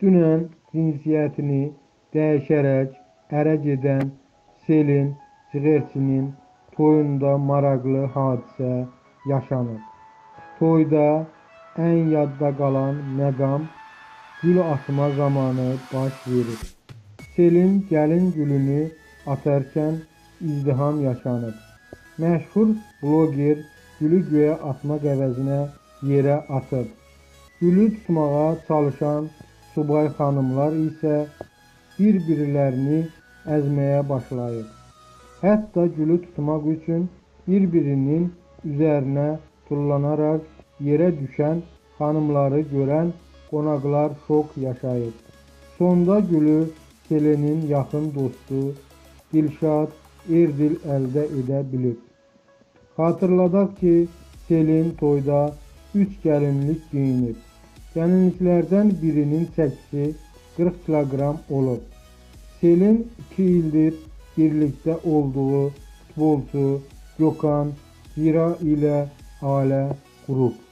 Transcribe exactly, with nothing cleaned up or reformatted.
dünən cinsiyyətini dəyişərək ərə gedən Selin Cığerçinin toyunda maraqlı hadisə yaşanıb. Toyda ən yadda qalan məqam gül atma zamanı baş verir. Selin gəlin gülünü atarkən izdiham yaşanıb. Məşhur bloger gülü göyə atmaq əvəzinə yerə atıb. Gülü tutmağa çalışan subay xanımlar isə bir-birlərini əzməyə başlayıb. Hətta gülü tutmaq üçün bir-birinin üzərinə tullanaraq yerə düşən xanımları görən qonaqlar şok yaşayıb. Sonda gülü Selinin yaxın dostu Dilşad Erdil əldə edə bilib. Xatırladaq ki, Selin toyda üç gəlinlik geyinib. Gəlinliklərdən birinin çəkisi qırx kiloqram olub. Selin iki ildir birlikdə olduğu futbolçu Gökhan Zira ilə ailə qurub.